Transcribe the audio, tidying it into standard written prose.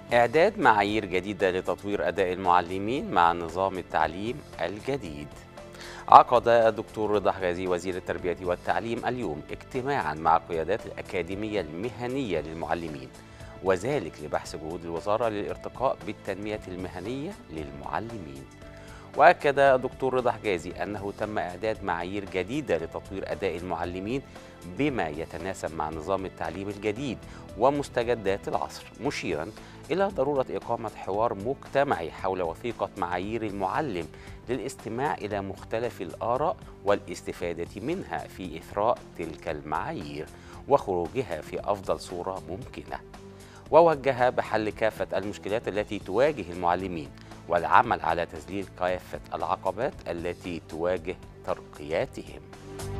إعداد معايير جديدة لتطوير أداء المعلمين مع نظام التعليم الجديد. عقد الدكتور رضا حجازي وزير التربية والتعليم اليوم اجتماعا مع قيادات الأكاديمية المهنية للمعلمين، وذلك لبحث جهود الوزارة للارتقاء بالتنمية المهنية للمعلمين. وأكد الدكتور رضا حجازي أنه تم إعداد معايير جديدة لتطوير أداء المعلمين بما يتناسب مع نظام التعليم الجديد ومستجدات العصر، مشيرا إلى ضرورة إقامة حوار مجتمعي حول وثيقة معايير المعلم للاستماع إلى مختلف الآراء والاستفادة منها في إثراء تلك المعايير وخروجها في أفضل صورة ممكنة. ووجه بحل كافة المشكلات التي تواجه المعلمين والعمل على تذليل كافة العقبات التي تواجه ترقياتهم.